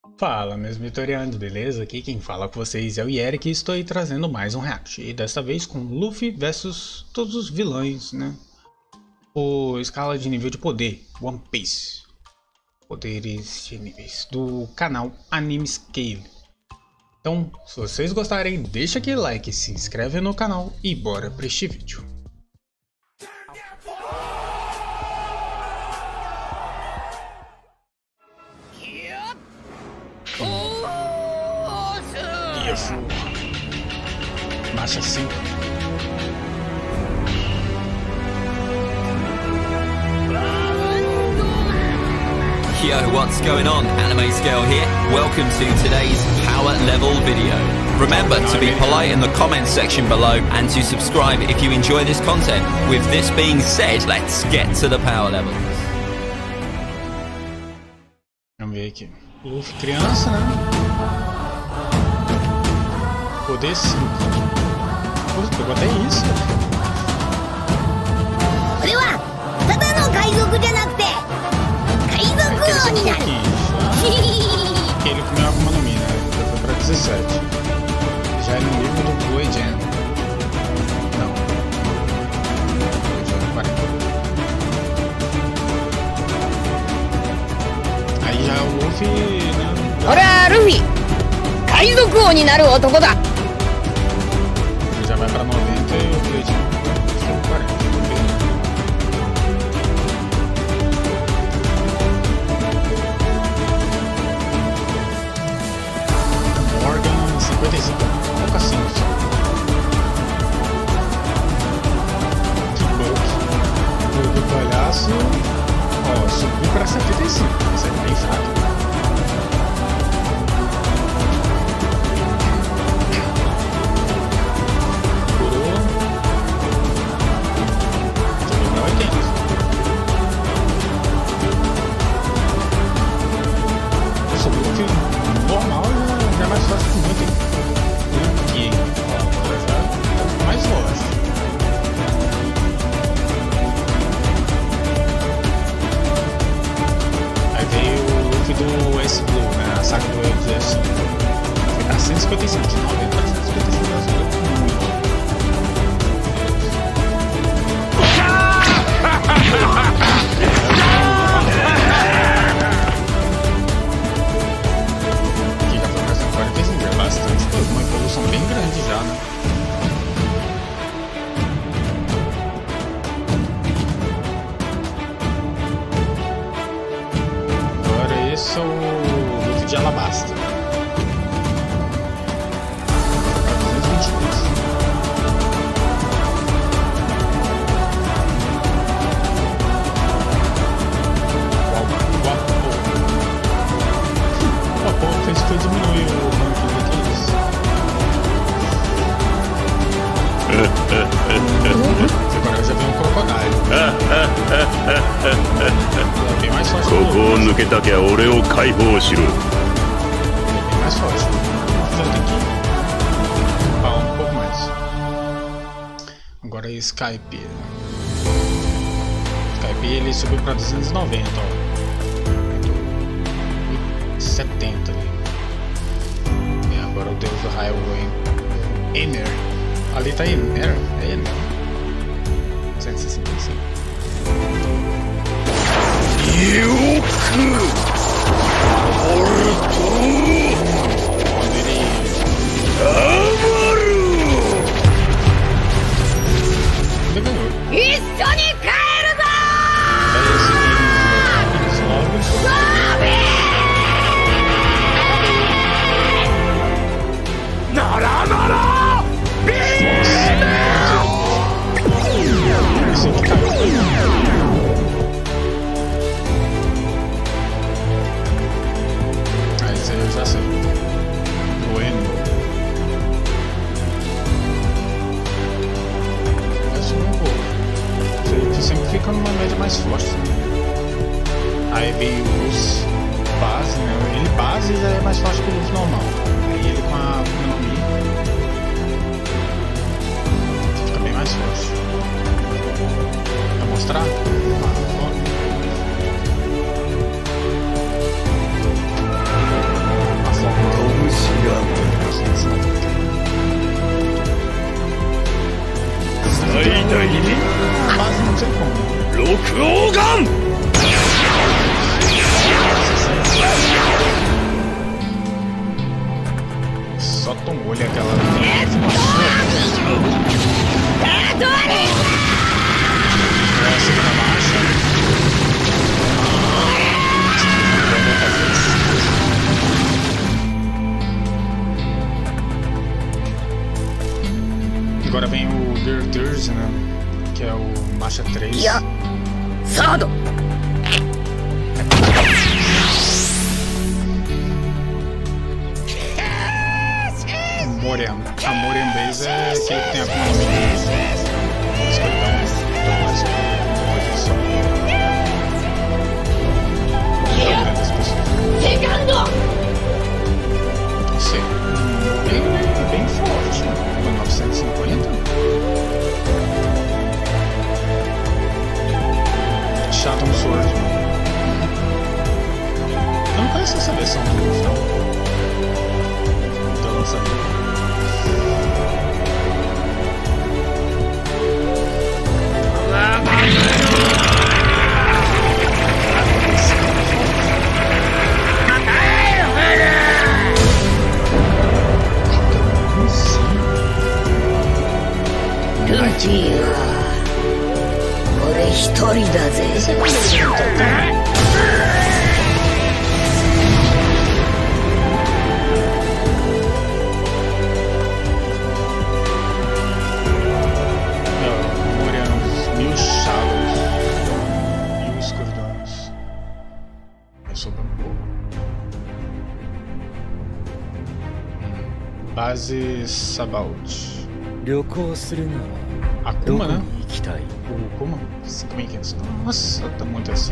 Fala, meus vitorianos, beleza? Aqui quem fala com vocês é o Eric e estou aí trazendo mais um react. E desta vez com Luffy versus todos os vilões, né? Por escala de nível de poder, One Piece. Poderes de níveis do canal Anime Scale. Então, se vocês gostarem, deixa aquele like, se inscreve no canal e bora para este vídeo. Isso. Marcha 5. Yo, what's going on? Anime Scale here. Welcome to today's power level video. Remember to be polite in the comments section below and to subscribe if you enjoy this content. With this being said, let's get to the power levels. Vamos ver aqui. Luffy criança, né? Poder 5. Pô, pegou até isso. Ele comeu alguma no mina, já foi pra 17. Já é no nível do Blue Agent. Não. Blue 40. Aí já é o Luffy, né? Ora, Luffy! Kaizoku Oni naru otoko da! Ele já vai pra 90 e o Blue Agent fica 40. Morgan 55, pouco assim só. O do palhaço, ó, subiu pra 75, isso é bem fraco. Curou. Subiu pra 80. Subiu o filme normal. É mais fácil que muito aqui, ó, já mais longe. Aí veio o Luffy do S Blue, né? A saga do Exército. Foi pra 155, de 90 para 155 muito. Bastante coisa, uma evolução bem grande já, né? Agora esse é o Luffy de Alabasta. 222. O Apollo fez que diminuir o ranking aqui. Agora já vem um crocodilo. Bem mais forte. Bem mais forte. Já tem que upar um pouco mais. Agora Skype. Skype ele subiu para 290, ó. 70 ali. E agora o deus do raio Ener. Ali tá Ener. É Ener. 165. Ele ganhou. Eu já sei. Bueno. Eu sou um pouco. Você sempre fica numa média mais forte. Aí veio os base, né? Ele base já é mais forte que o Luffy normal. Aí ele com a Nami fica bem mais forte. Pra mostrar? Agora vem o Gear 13, né? Que é o Marcha 3. Sado! Morian. A Morian Base é aquele que tem a economia. Sim. Bem forte. 950. Shadow Sword. Eu não conheço essa versão do Luffy, não. Então, lançamento. Base Sabaut. Akuma, né? O Akuma? 5.500. Nossa, tá muito acima.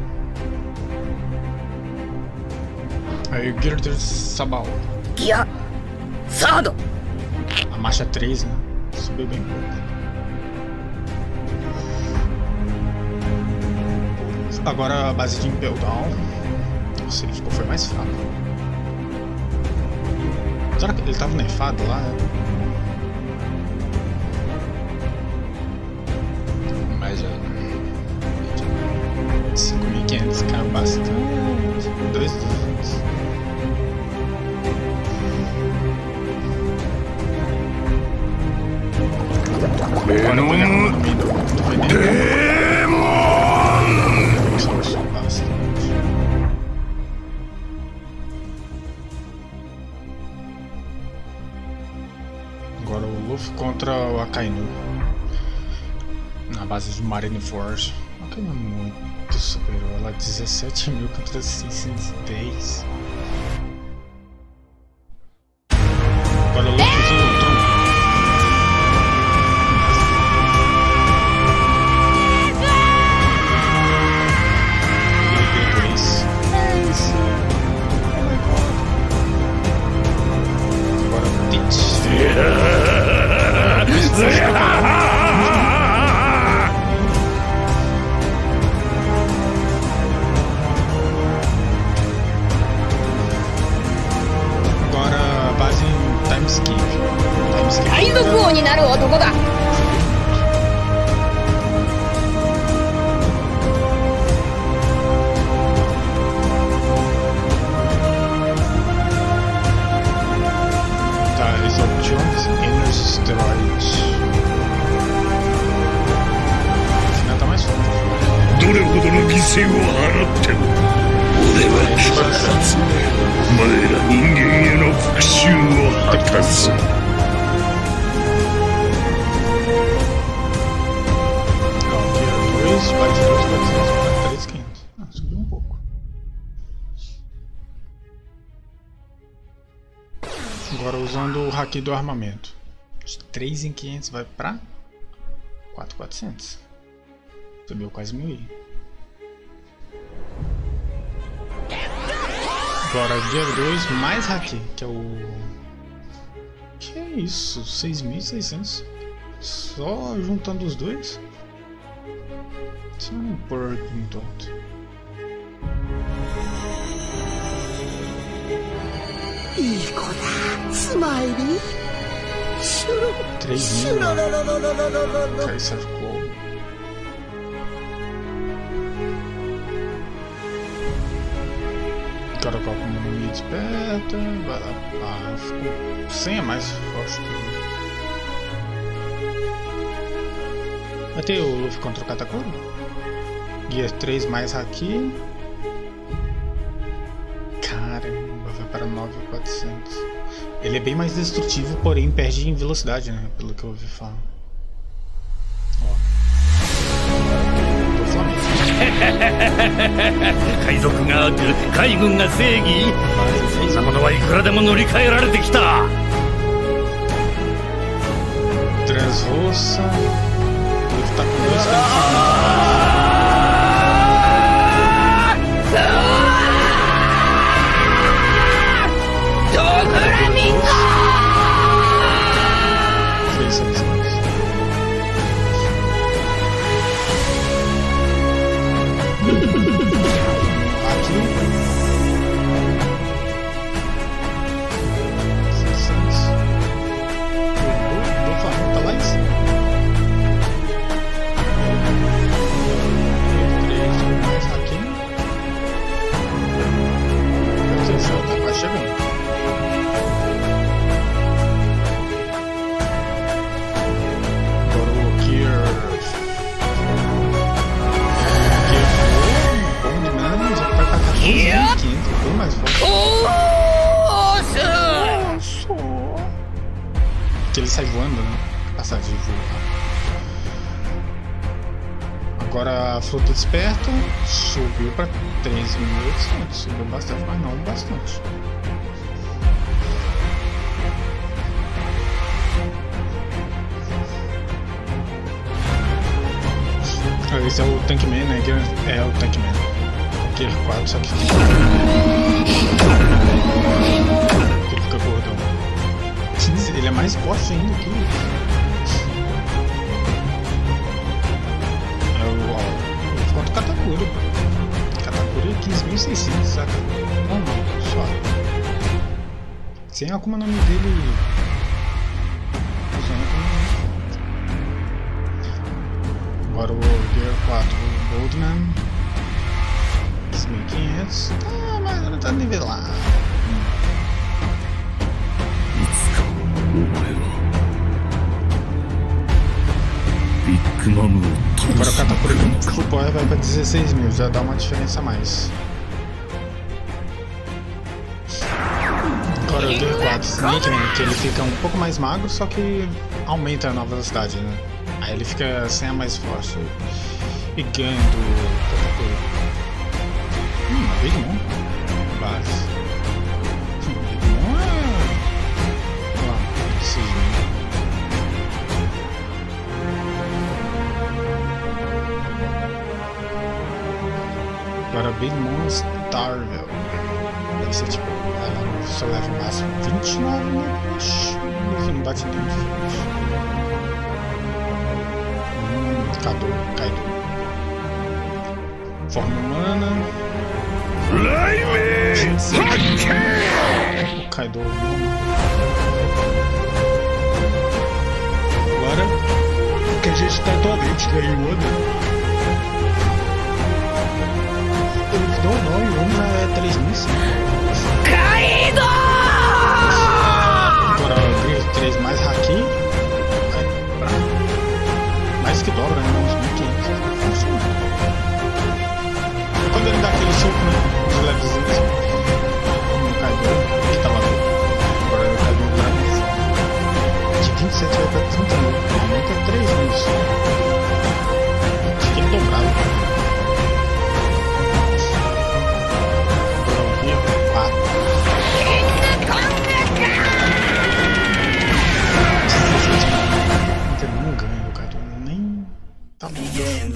Aí o Gear Sabaut. Sado! A marcha 3, né? Subiu bem pouco. Agora a base de Impel Down. Nossa, ele foi mais fraco. Será que ele tava nerfado lá? Mas já... 5.500 caiu bastante. 2.200. Agora eu vou levar no meio do esforçou bastante. Agora o Luffy contra o Akainu na base de Marineford. O Akainu é muito superior, ela 17.000 contra 610. Agora o Luffy usa o tronco. Agora a base em time skip. Tá, Exorbitions, Energy Steroid. No final tá mais forte. どれほどの犠牲を払っても俺は必ずお前ら人間への復讐を果たす。 Bate 2.400 para 3.500. Ah, subiu um pouco. Agora usando o haki do armamento. De 3 em 500 vai para 4.400. Subiu quase 1.000. Agora Gear 2 mais haki, que é o... Que é isso? 6.600. Só juntando os dois? Isso é um porco muito alto. Smiley. 3.000. Kaiser Claw. Agora coloca uma mania desperta. Vai lá. Ah, ficou 100 a mais forte que o Luffy. Vai ter o Luffy contra o Katakuri? Gear 3 mais haki. Caramba, vai para 9.400. Ele é bem mais destrutivo, porém perde em velocidade, né? Pelo que eu ouvi falar. Ó. Do Flamengo. 海賊が悪、海軍が正義。そんなものはいくらでも乗り換えられてきた。 Dressrosa. Ele tá com 2 caras. Que ele sai voando, né? Passar de voo. Agora a fruta desperta subiu para 13.800. Subiu bastante, mas não bastante. Esse é o Tankman, né? É o Tankman. Gear 4, só que ele fica gordão. Ele é mais forte ainda que quanto o Katakuri. Katakuri é 15.600, saca? Não, suave. Sem a Akuma no Mi dele. Agora o Gear 4 Goldman. 15.500. Ah, mas ele tá nivelado. Agora o Katakuri Full Power vai pra 16.000, já dá uma diferença a mais. Agora o Gear 4 Snake Man, que ele fica um pouco mais magro, só que aumenta na velocidade, né? Aí ele fica sem a mais forte e ganha do Katakuri. Big Mom. Base. Big Mom é... Olha lá, preciso. Agora Big Mom Starvel. Deve ser tipo, ela só leva o máximo 29, né? Ixi, não bate nem de frente. Kaido. Forma humana. O Kaido. Agora o que a gente tá atualmente ganhou, né? Ele deu um nome, o já é 3.500. Kaido! Agora o 3 mais haki. Mais que dobra, né? Uns 1.500. Quando ele dá aquele soco, né? Os levezinhos. No Kaido, que tava bem. Agora o Kaido de 27 vai pra 30 mil. Aumenta 3 mil só. Acho que ele dobrava. Agora o Gear 4. Não ganha o Kaido. Nem. Tá bom.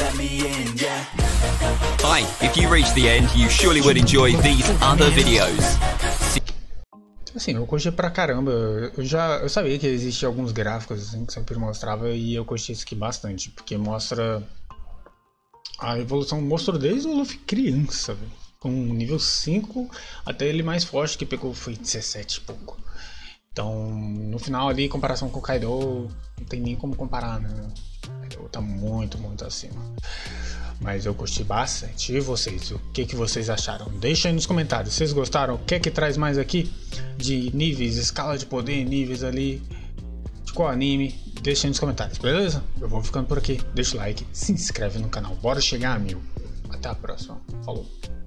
Hi, if you reach the end, you surely would enjoy these other videos. Assim, eu curti pra caramba. Eu sabia que existiam alguns gráficos assim, que sempre mostrava, e eu curti isso aqui bastante, porque mostra a evolução. Mostrou desde o Luffy criança, véio, com nível 5 até ele mais forte, que pegou foi 17 e pouco. Então, no final ali, em comparação com o Kaido, não tem nem como comparar, né? O Kaido tá muito, muito acima. Mas eu curti bastante. E vocês? O que vocês acharam? Deixa aí nos comentários. Vocês gostaram? O que traz mais aqui? De níveis, escala de poder, níveis ali. De qual anime? Deixa aí nos comentários, beleza? Eu vou ficando por aqui. Deixa o like, se inscreve no canal. Bora chegar a 1000. Até a próxima. Falou.